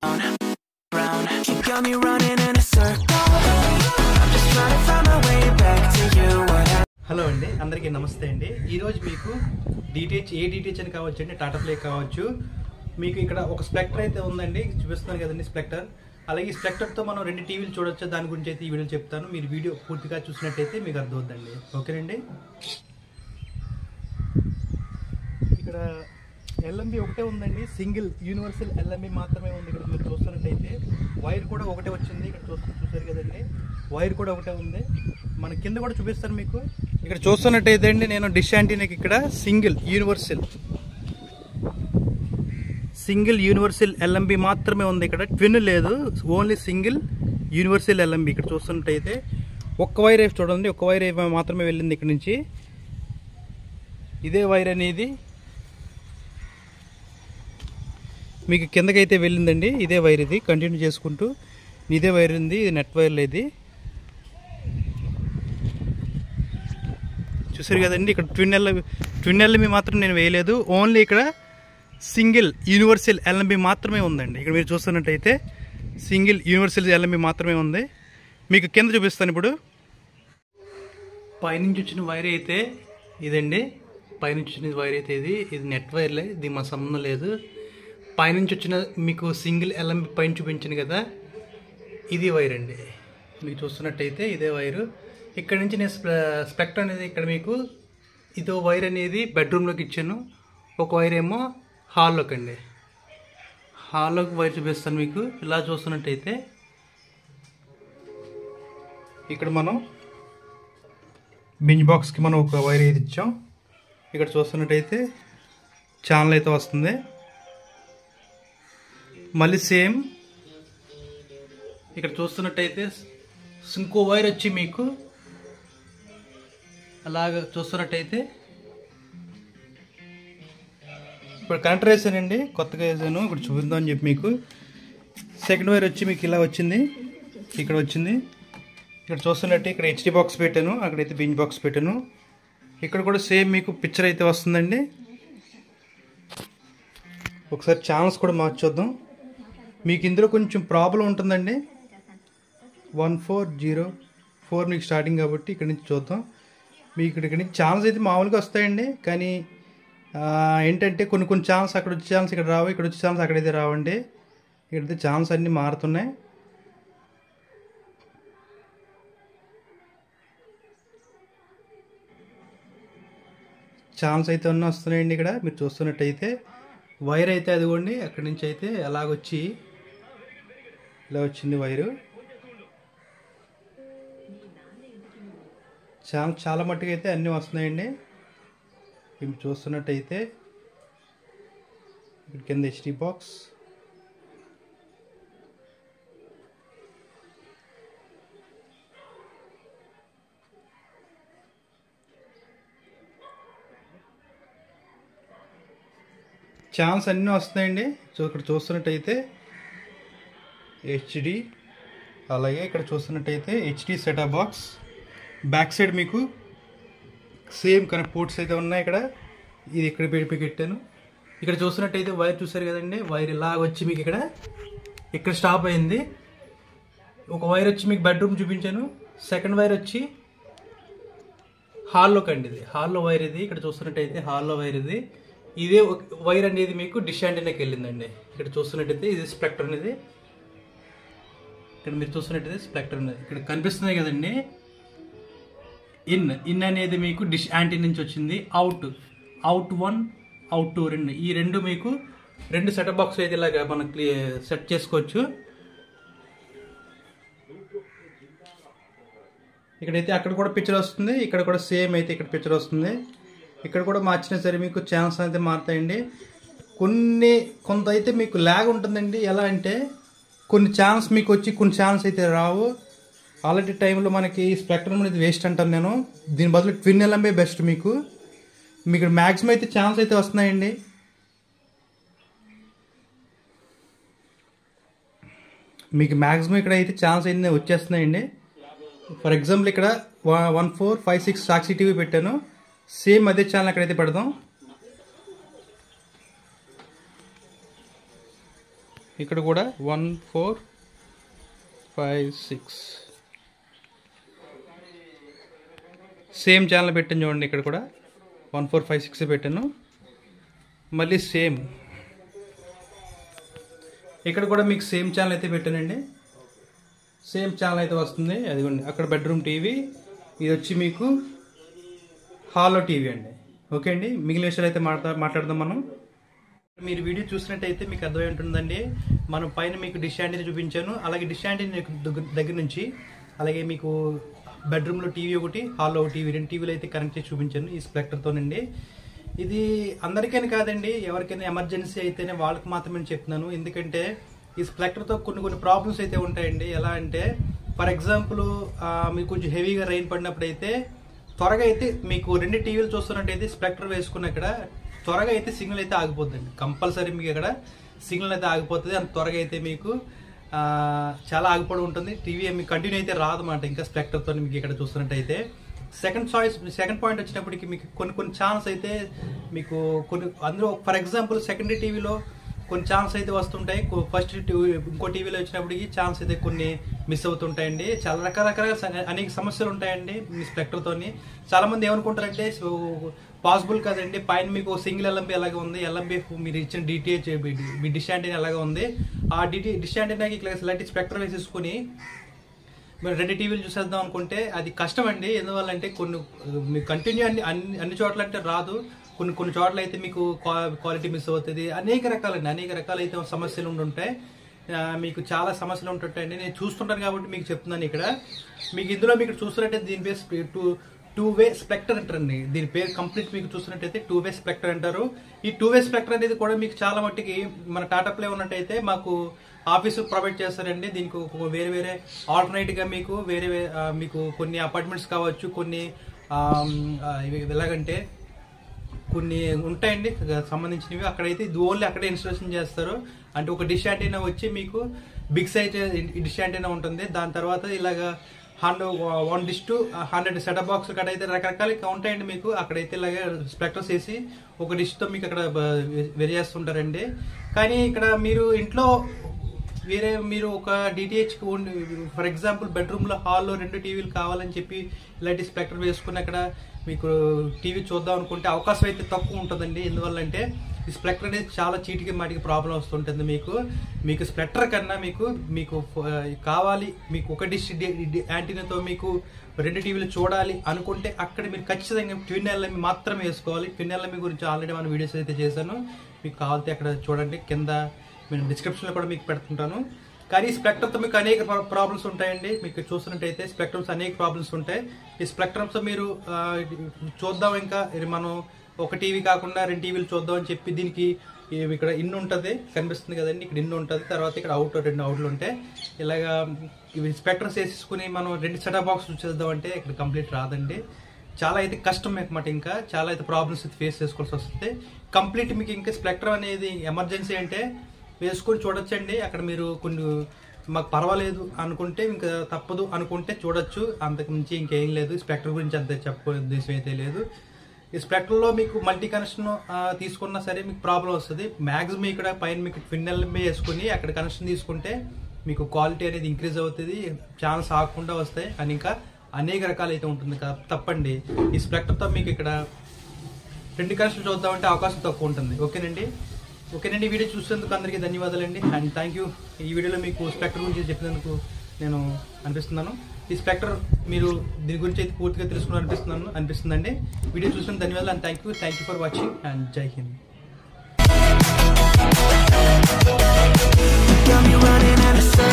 Brown, you got me running in a circle. I'm just trying to find my way back to you. Hello అండి, అందరికీ నమస్తే అండి. ఈరోజు మీకు DTH అని కావచ్చు అండి, టాటా ప్లే కావచ్చు. మీకు ఇక్కడ ఒక స్పెక్టర్ అయితే ఉందండి, చూపిస్తున్నాను కదండి స్పెక్టర్. అలాగే ఈ స్పెక్టర్తో మనం 2 టీవీలు చూడొచ్చు. దాని గురించి అయితే ఈ వీడియో చెప్తాను. మీరు వీడియో పూర్తిగా చూసినట్టయితే మీకు అర్థమవుతుందండి. ఓకేనండి. ఇక్కడ ఎల్ఎంబి ఒకటే ఉందండి, సింగిల్ యూనివర్సల్ ఎల్ఎంబి మాత్రమే ఉంది. ఇక్కడ మీరు చూస్తున్నట్టయితే వైర్ కూడా ఒకటే వచ్చింది. ఇక్కడ చూసారు కదండి, వైర్ కూడా ఒకటే ఉంది. మన కింద కూడా చూపిస్తాను మీకు. ఇక్కడ చూస్తున్నట్టయితే అండి, నేను డిష్ యాంటీనాకి ఇక్కడ సింగిల్ యూనివర్సల్ ఎల్ఎంబి మాత్రమే ఉంది. ఇక్కడ ట్విన్ లేదు, ఓన్లీ సింగిల్ యూనివర్సల్ ఎల్ఎంబి. ఇక్కడ చూస్తున్నట్టయితే ఒక్క వైర్ వేసి చూడండి, ఒక్క వైర్ మాత్రమే వెళ్ళింది ఇక్కడ నుంచి. ఇదే వైర్ అనేది మీకు కిందకైతే వెళ్ళిందండి. ఇదే వైర్, ఇది కంటిన్యూ చేసుకుంటూ ఇదే వైర్ ఉంది. ఇది నెట్ వైర్ లేదు. చూసారు కదండి, ఇక్కడ ట్విన్ ఎల్ఎంబి మాత్రం నేను వేయలేదు. ఓన్లీ ఇక్కడ సింగిల్ యూనివర్సల్ ఎల్ఎంబి మాత్రమే ఉందండి. ఇక్కడ మీరు చూస్తున్నట్టయితే సింగిల్ యూనివర్సల్ ఎల్ఎంబి మాత్రమే ఉంది. మీకు కింద చూపిస్తాను ఇప్పుడు. పైనుంచి వచ్చిన వైర్ అయితే ఇదండి. పైనుంచి వచ్చిన వైర్ అయితే ఇది నెట్ వైర్లే, ఇది మా సంబంధం లేదు. పైనుంచి వచ్చిన మీకు సింగిల్ ఎల్ఎంబి పైన చూపించింది కదా, ఇది వైర్ అండి. మీకు చూస్తున్నట్టయితే ఇదే వైరు. ఇక్కడ నుంచి నేను స్పెక్టర్ అనేది ఇక్కడ మీకు ఇదో వైర్ అనేది బెడ్రూమ్లోకి ఇచ్చాను. ఒక వైర్ ఏమో హాల్లోకి అండి. హాల్లోకి వైర్ చూపిస్తాను మీకు. ఇలా చూస్తున్నట్టయితే ఇక్కడ మనం బింజ్ బాక్స్కి మనం ఒక వైర్ అయితే ఇచ్చాం. ఇక్కడ చూస్తున్నట్టయితే ఛానల్ అయితే వస్తుంది. మళ్ళీ సేమ్ ఇక్కడ చూస్తున్నట్టయితే ఇంకో వైర్ వచ్చి మీకు అలాగ చూస్తున్నట్టయితే ఇప్పుడు కనెక్టర్ వేసానండి, కొత్తగా వేసాను. ఇప్పుడు చూద్దాం అని చెప్పి మీకు సెకండ్ వైర్ వచ్చి మీకు ఇలా వచ్చింది, ఇక్కడ వచ్చింది. ఇక్కడ చూస్తున్నట్టు ఇక్కడ హెచ్డి బాక్స్ పెట్టాను, అక్కడైతే బింజ్ బాక్స్ పెట్టాను. ఇక్కడ కూడా సేమ్ మీకు పిక్చర్ అయితే వస్తుందండి. ఒకసారి ఛానల్స్ కూడా మార్చొద్దాం. మీకు ఇందులో కొంచెం ప్రాబ్లం ఉంటుందండి. 1404 మీకు స్టార్టింగ్ కాబట్టి ఇక్కడ నుంచి చూద్దాం. మీకు ఇక్కడ నుంచి ఛానల్స్ అయితే మామూలుగా వస్తాయండి, కానీ ఏంటంటే కొన్ని ఛానల్స్ అక్కడ వచ్చే ఛానల్స్ ఇక్కడ రావు, ఇక్కడ వచ్చే ఛానల్స్ అక్కడైతే రావండి. ఇక్కడైతే ఛానల్స్ అన్నీ మారుతున్నాయి. ఛానల్స్ అయితే అన్నీ వస్తున్నాయండి. ఇక్కడ మీరు చూస్తున్నట్టయితే వైర్ అయితే అదిగోండి, అక్కడి నుంచి అయితే ఎలాగొచ్చి ఇలా వచ్చింది వైరు. చాలా మట్టుకు అయితే అన్నీ వస్తున్నాయండి. మీరు చూస్తున్నట్టయితే ఇక్కడ కింద హెచ్డి బాక్స్, ఛానల్స్ అన్నీ వస్తున్నాయండి. ఇక్కడ చూస్తున్నట్టయితే హెచ్డి, అలాగే ఇక్కడ చూస్తున్నట్టయితే HD setup box. Back side మీకు సేమ్ కనెక్ట్ పోర్ట్స్ అయితే ఉన్నాయి. ఇక్కడ ఇది ఇక్కడ పెట్టాను. ఇక్కడ చూస్తున్నట్టయితే వైర్ చూసారు కదండి, వైర్ ఇలాగ వచ్చి మీకు ఇక్కడ స్టాప్ అయింది. ఒక వైర్ వచ్చి మీకు బెడ్రూమ్ చూపించాను. సెకండ్ వైర్ వచ్చి హాల్లోకి అండి, ఇది హాల్లో వైర్. ఇది ఇక్కడ చూస్తున్నట్టయితే హాల్లో వైర్ ఇది. ఇదే వైర్ అనేది మీకు డిష్ యాంటీనాకి వెళ్ళిందండి. ఇక్కడ చూస్తున్నట్టయితే ఇది స్పెక్టర్ అనేది. ఇక్కడ మీరు చూస్తున్నట్టయితే స్పెక్టర్ అనేది ఇక్కడ కనిపిస్తున్నాయి కదండి. ఇన్ అనేది మీకు డిష్ యాంటీనా నుంచి వచ్చింది. అవుట్ 1, అవుట్ 2 రెండు. ఈ రెండు మీకు 2 సెటప్ బాక్స్ అయితే ఇలాగా మనం సెట్ చేసుకోవచ్చు. ఇక్కడైతే అక్కడ కూడా పిక్చర్ వస్తుంది, ఇక్కడ కూడా సేమ్ అయితే ఇక్కడ పిక్చర్ వస్తుంది. ఇక్కడ కూడా మార్చినా సరే మీకు ఛానల్స్ అయితే మారుతాయండి. కొంత అయితే మీకు ల్యాగ్ ఉంటుందండి. ఎలా అంటే కొన్ని ఛానల్స్ మీకు వచ్చి కొన్ని ఛానల్స్ అయితే రావు. ఆల్రెడీ టైంలో మనకి స్పెక్ట్రమ్ అనేది వేస్ట్ అంటాను నేను. దీని బదులు ట్విన్ ఎల్ఎంబి బెస్ట్. మీకు మ్యాక్సిమం అయితే ఛానల్స్ అయితే వస్తున్నాయండి. మీకు మ్యాక్సిమం ఇక్కడ అయితే ఛానల్స్ అయితే వచ్చేస్తున్నాయండి. ఫర్ ఎగ్జాంపుల్ ఇక్కడ 1456 సాక్షి టీవీ పెట్టాను. సేమ్ అదే ఛానల్ అక్కడైతే పెడదాం. ఇక్కడ కూడా 1 4 5 6 సేమ్ ఛానల్ పెట్టాను చూడండి. ఇక్కడ కూడా 1 4 5 6 పెట్టాను. మళ్ళీ సేమ్ ఇక్కడ కూడా మీకు సేమ్ ఛానల్ అయితే పెట్టానండి. సేమ్ ఛానల్ అయితే వస్తుంది. అదిగోండి అక్కడ బెడ్రూమ్ టీవీ, ఇది వచ్చి మీకు హాల్లో టీవీ అండి. ఓకే అండి, మిగిలిన విషయాలు అయితే మాట్లాడదాం మనం. మీరు వీడియో చూసినట్టయితే మీకు అర్థమై ఉంటుందండి. మనం పైన మీకు డిష్ యాంటీనా చూపించాను, అలాగే డిష్ యాంటీనా దగ్గర నుంచి అలాగే మీకు బెడ్రూమ్లో టీవీ ఒకటి, హాల్లో ఒక టీవీ, 2 టీవీలు అయితే కనెక్ట్ చేసి చూపించాను ఈ స్ప్లెక్టర్తోనండి. ఇది అందరికైనా కాదండి, ఎవరికైనా ఎమర్జెన్సీ అయితేనే వాళ్ళకి మాత్రమే చెప్తున్నాను. ఎందుకంటే ఈ స్ప్లెక్టర్తో కొన్ని ప్రాబ్లమ్స్ అయితే ఉంటాయండి. ఎలా అంటే ఫర్ ఎగ్జాంపుల్ మీకు కొంచెం హెవీగా రైన్ పడినప్పుడు అయితే త్వరగా అయితే మీకు 2 టీవీలు చూస్తున్నట్టయితే స్ప్లెక్టర్ వేసుకున్న ఇక్కడ త్వరగా అయితే సిగ్నల్ అయితే ఆగిపోతుంది. కంపల్సరీ మీకు ఇక్కడ సిగ్నల్ అయితే ఆగిపోతుంది. అంత త్వరగా అయితే మీకు చాలా ఆగిపోవడం ఉంటుంది. టీవీ మీకు కంటిన్యూ అయితే రాదన్నమాట ఇంకా స్ప్లెక్టర్తో మీకు ఇక్కడ చూస్తున్నట్టయితే. సెకండ్ పాయింట్ వచ్చినప్పటికీ మీకు కొన్ని ఛానల్స్ అయితే మీకు అందులో ఫర్ ఎగ్జాంపుల్ సెకండరీ టీవీలో కొన్ని ఛానల్స్ అయితే వస్తుంటాయి. ఫస్ట్ ఇంకో టీవీలో వచ్చినప్పటికీ ఛానల్స్ అయితే కొన్ని మిస్ అవుతుంటాయండి. చాలా రకరకాల అనేక సమస్యలు ఉంటాయండి మీ స్ప్లెక్టర్తోని. చాలా మంది ఏమనుకుంటారంటే పాసిబుల్ కాదండి, పైన మీకు సింగిల్ ఎల్ఎంబి ఎలాగ ఉంది, ఎల్ఎంబి మీరు ఇచ్చిన డిటిహెచ్ మీ డిష్ యాంటీనా ఎలాగ ఉంది, ఆ డిష్ యాంటీనాకి ఇలాంటి స్ప్లెక్టర్ వేసేసుకుని మీరు 2 టీవీలు చూసేద్దాం అనుకుంటే అది కష్టం అండి. ఎందువల్లంటే మీకు కంటిన్యూ అన్ని చోట్ల అంటే రాదు. కొన్ని చోట్ల అయితే మీకు క్వాలిటీ మిస్ అవుతుంది. అనేక రకాలు అయితే సమస్యలు ఉంటుంటాయి. మీకు చాలా సమస్యలు ఉంటుంటాయండి. నేను చూస్తుంటాను కాబట్టి మీకు చెప్తున్నాను. ఇక్కడ మీకు ఇందులో మీకు చూస్తున్నట్టయితే దీని బేస్ 2-వే స్ప్లెక్టర్ అంటారండి. దీని పేరు కంప్లీట్ మీకు చూస్తున్నట్టయితే 2-వే స్ప్లెక్టర్ అంటారు. ఈ 2-వే స్ప్లెక్టర్ అనేది కూడా మీకు చాలా మట్టికి మన టాటా ప్లే ఉన్నట్టయితే మాకు ఆఫీసు ప్రొవైడ్ చేస్తారండి. దీనికి వేరే ఆల్టర్నేట్ గా మీకు మీకు కొన్ని అపార్ట్మెంట్స్ కావచ్చు, కొన్ని ఎలాగంటే కొన్ని ఉంటాయండి సంబంధించినవి. అక్కడైతే ఇది ఓన్లీ అక్కడే ఇన్స్టాలేషన్ చేస్తారు. అంటే ఒక డిష్ యాంటీనా వచ్చి మీకు బిగ్ సైజ్ డిష్ యాంటీనా ఉంటుంది. దాని తర్వాత ఇలాగా 1 dish to 100 సెటప్ బాక్స్ అక్కడ అయితే రకరకాల ఉంటాయండి. మీకు అక్కడైతే ఇలాగే స్ప్లెక్టర్స్ వేసి ఒక డిష్ తో మీకు అక్కడ వెరిచేస్తుంటారండి. కానీ ఇక్కడ మీరు ఇంట్లో మీరు ఒక డిటిహెచ్ ఫర్ ఎగ్జాంపుల్ బెడ్రూమ్ లో హాల్లో 2 టీవీలు కావాలని చెప్పి ఇలాంటి స్ప్లెక్టర్ వేసుకుని అక్కడ మీకు టీవీ చూద్దాం అనుకుంటే అవకాశం అయితే తక్కువ ఉంటుందండి. ఎందువల్లంటే ఈ స్ప్లెక్టర్ అనేది చాలా చీటికి మాటికి ప్రాబ్లం వస్తుంటుంది. మీకు స్ప్లెక్టర్ కన్నా మీకు కావాలి, మీకు ఒక డిష్ యాంటీనాతో మీకు 2 టీవీలు చూడాలి అనుకుంటే అక్కడ మీరు ఖచ్చితంగా ట్విన్ ఎల్ఎంబి మాత్రమే వేసుకోవాలి. ట్విన్ ఎల్ఎంబి గురించి ఆల్రెడీ మన వీడియోస్ అయితే చేశాను. మీకు కావాలంటే అక్కడ చూడండి, కింద నేను డిస్క్రిప్షన్లో కూడా మీకు పెడుతుంటాను. కానీ ఈ స్ప్లెక్టర్తో మీకు అనేక ప్రాబ్లమ్స్ ఉంటాయండి. మీకు చూసినట్టయితే స్ప్లెక్టర్స్ అనేక ప్రాబ్లమ్స్ ఉంటాయి. ఈ స్ప్లెక్టర్తో మీరు చూద్దాం, ఇంకా మనం ఒక టీవీ కాకుండా 2 టీవీలు చూద్దాం అని చెప్పి దీనికి ఇక్కడ ఇన్ ఉంటుంది, కనిపిస్తుంది కదండి, ఇక్కడ ఇన్ ఉంటుంది. తర్వాత ఇక్కడ 2 అవుట్లు ఉంటాయి. ఇలాగా ఇవి స్ప్లెక్టర్స్ వేసుకుని మనం 2 సెటప్ బాక్స్ చూసేద్దాం అంటే ఇక్కడ కంప్లీట్ రాదండి. చాలా అయితే కష్టం అనమాట. ఇంకా చాలా అయితే ప్రాబ్లమ్స్ అయితే ఫేస్ చేసుకోవాల్సి వస్తుంది. కంప్లీట్ మీకు ఇంకా స్ప్లెక్టర్ అనేది ఎమర్జెన్సీ అంటే వేసుకొని చూడొచ్చండి. అక్కడ మీరు కొన్ని మాకు పర్వాలేదు అనుకుంటే ఇంకా తప్పదు అనుకుంటే చూడొచ్చు. అంతకు మించి ఇంకేం లేదు. స్ప్లెక్టర్ గురించి అంత చెప్పే ఉద్దేశం అయితే లేదు. ఈ స్ప్లెక్టర్లో మీకు మల్టీ కనెక్షన్ తీసుకున్నా సరే మీకు ప్రాబ్లం వస్తుంది. మ్యాక్సిమం ఇక్కడ పైన మీకు ట్విన్ ఎల్ఎంబి వేసుకుని అక్కడ కనెక్షన్ తీసుకుంటే మీకు క్వాలిటీ అనేది ఇంక్రీజ్ అవుతుంది, ఛానల్స్ ఆగకుండా వస్తాయి. అని ఇంకా అనేక రకాలు అయితే ఉంటుంది. తప్పండి, ఈ స్ప్లెక్టర్తో మీకు ఇక్కడ 2 కనెక్షన్ చూద్దామంటే అవకాశం తక్కువ ఉంటుంది. ఓకేనండి. వీడియో చూసేందుకు అందరికీ ధన్యవాదాలండి. And thank you. ఈ వీడియోలో మీకు స్ప్లెక్టర్ గురించి చెప్పినందుకు నేను అనిపిస్తున్నాను. ఈ స్ప్లెక్టర్ మీరు దీని గురించి అయితే పూర్తిగా అనిపిస్తుందండి. వీడియో చూసినందుకు ధన్యవాదాలు. And thank you for watching and జై Hind. Got me running in a circle.